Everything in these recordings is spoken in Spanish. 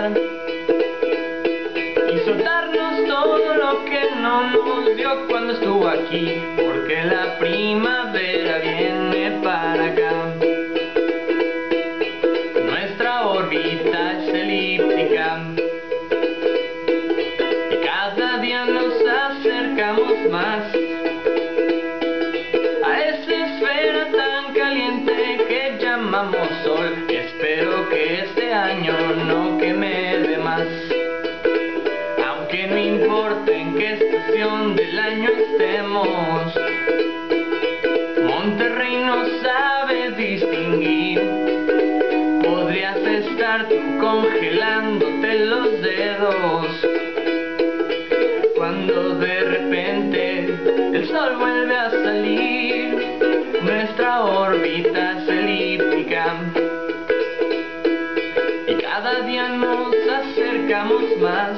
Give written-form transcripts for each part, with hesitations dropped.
olvidar y soltarnos todo lo que no nos dio cuando estuvo aquí, porque la primavera viene para acá. Nuestra órbita es elíptica y cada día nos acercamos más a esa esfera tan caliente que llamamos sol. Espero que este año no queme de más, aunque no importa en qué estación del año estemos. Monterrey no sabe distinguir. Podrías estar tú congelándote los dedos cuando de repente el sol vuelve a salir. Nuestra órbita es elíptica y cada día nos acercamos más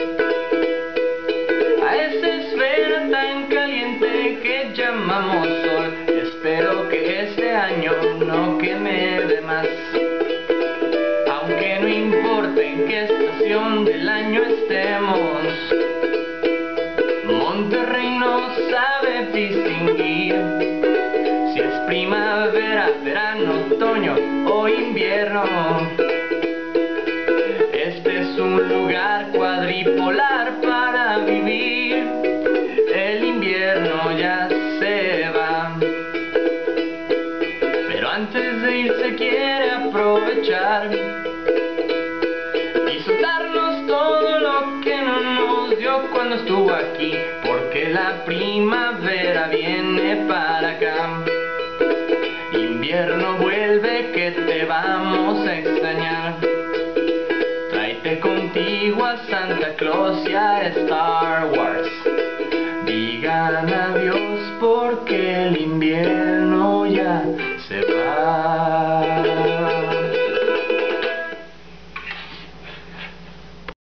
a esa esfera tan caliente que llamamos sol. Espero que este año no queme de más, aunque no importa en qué estación del año estemos. Monterrey no sabe distinguir si es primavera, verano, otoño o invierno. Este es un lugar cuadripolar para vivir. El invierno ya se va, pero antes de irse quiere aprovechar y soltarnos todo lo que no nos dio cuando estuvo aquí, porque la primavera viene para acá. Invierno vuelve, que te vamos a extrañar. Tráete contigo a Santa Claus y a Star Wars. Digan adiós porque el invierno ya se va.